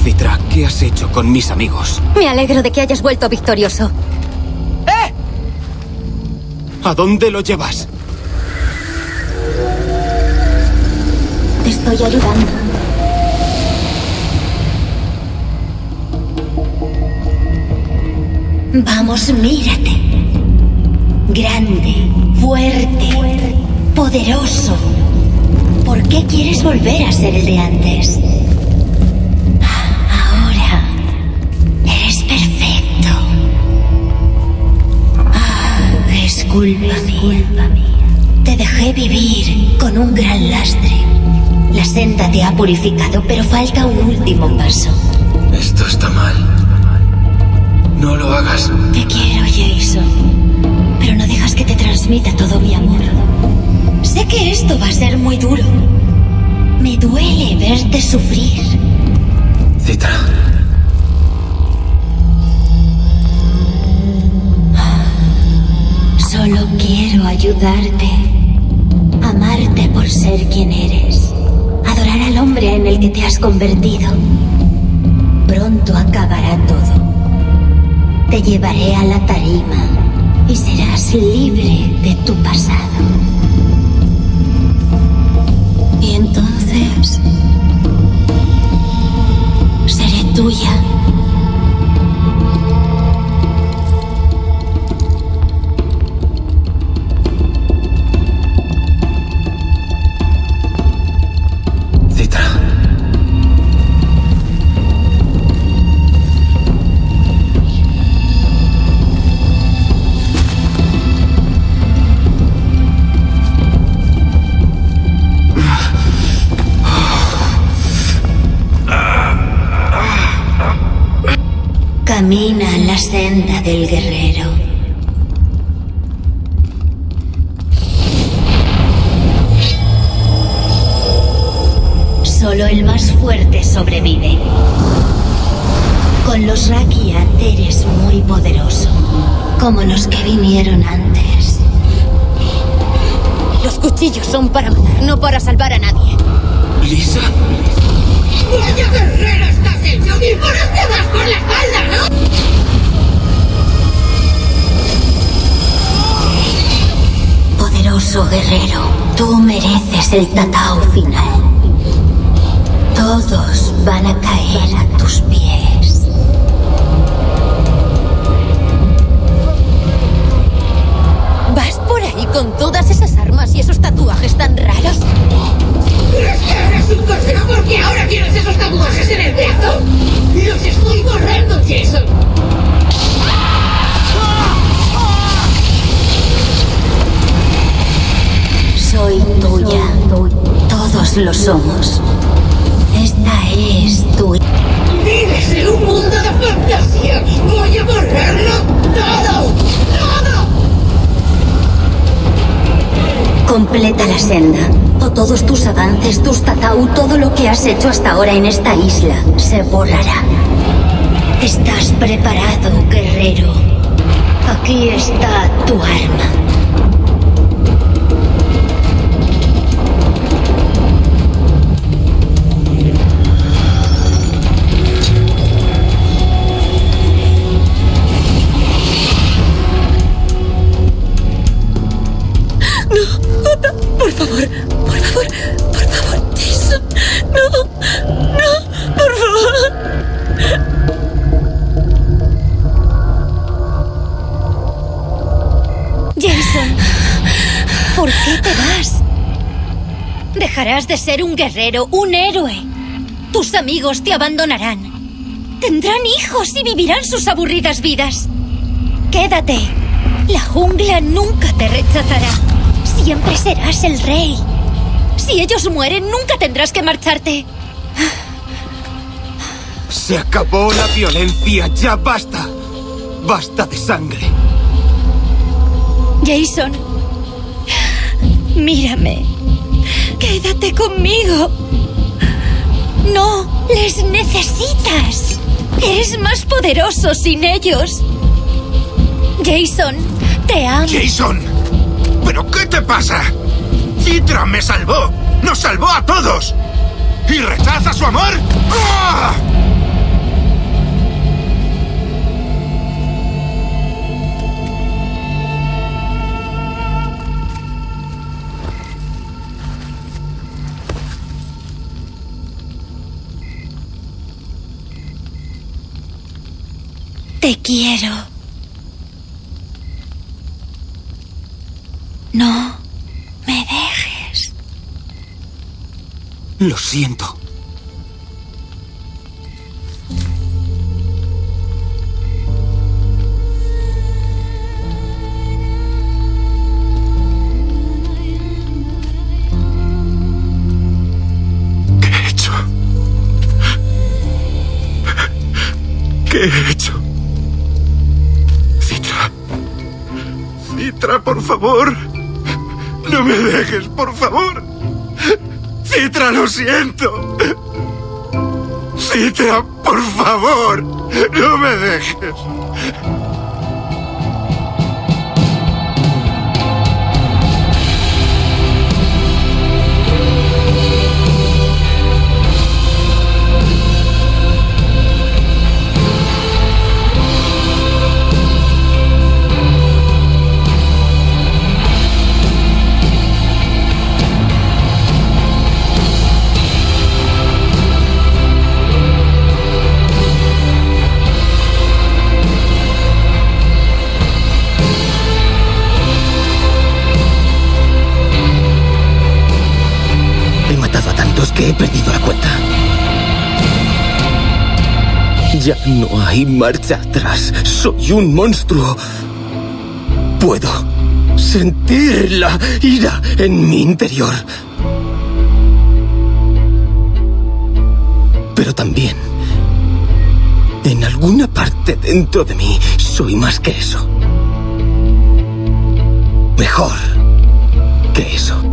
Citra, ¿qué has hecho con mis amigos? Me alegro de que hayas vuelto victorioso. ¡Eh! ¿A dónde lo llevas? Te estoy ayudando. Vamos, mírate. Grande, fuerte, poderoso. ¿Por qué quieres volver a ser el de antes? Ahora eres perfecto. Es culpa mía. Te dejé vivir con un gran lastre. La senda te ha purificado, pero falta un último paso. Esto está mal. No lo hagas. Te quiero, Jason, pero no dejas que te transmita todo mi amor. Sé que esto va a ser muy duro. Me duele verte sufrir. Citra. Solo quiero ayudarte. Amarte por ser quien eres. Adorar al hombre en el que te has convertido. Pronto acabará todo. Te llevaré a la tarima y serás libre de tu pasado. Y entonces seré tuya. Citra. Camina en la senda del guerrero. Solo el más fuerte sobrevive. Con los Rakyat eres muy poderoso, como los que vinieron antes. Los cuchillos son para matar, no para salvar a nadie. ¿Lisa? ¡Vaya guerrero estás hecho! ¡Y por te vas por la espalda, ¿no? Poderoso guerrero, tú mereces el tatao final. Todos van a caer a tus pies. ¿Vas por ahí con todas esas armas y esos tatuajes tan raros? ¿Crees que eres un consejo porque ahora tienes esos tatuajes en el brazo? ¡Los estoy borrando, Jason! Soy tuya. Todos lo somos. Esta es tu... ¡Vives en un mundo de fantasía! ¡Voy a borrarlo todo! ¡Todo! Completa la senda. O todos tus avances, tus tatau, todo lo que has hecho hasta ahora en esta isla se borrará. ¿Estás preparado, guerrero? Aquí está tu arma. Por favor, Jason. No, por favor. Jason, ¿por qué te vas? Dejarás de ser un guerrero, un héroe. Tus amigos te abandonarán. Tendrán hijos y vivirán sus aburridas vidas. Quédate. La jungla nunca te rechazará. Siempre serás el rey. Si ellos mueren, nunca tendrás que marcharte. Se acabó la violencia, ya basta. Basta de sangre. Jason, mírame. Quédate conmigo. No, les necesitas. Eres más poderoso sin ellos. Jason, te amo. ¡Jason! ¿Pero qué te pasa? ¡Citra me salvó! ¡Nos salvó a todos! ¿Y rechaza su amor? ¡Ah! Te quiero. No me dejes. Lo siento. ¿Qué he hecho? Citra. Citra, por favor. No me dejes, por favor. Citra, lo siento. Citra, por favor. No me dejes. Que he perdido la cuenta. Ya no hay marcha atrás. Soy un monstruo. Puedo sentir la ira en mi interior. Pero también, en alguna parte dentro de mí, soy más que eso. Mejor que eso.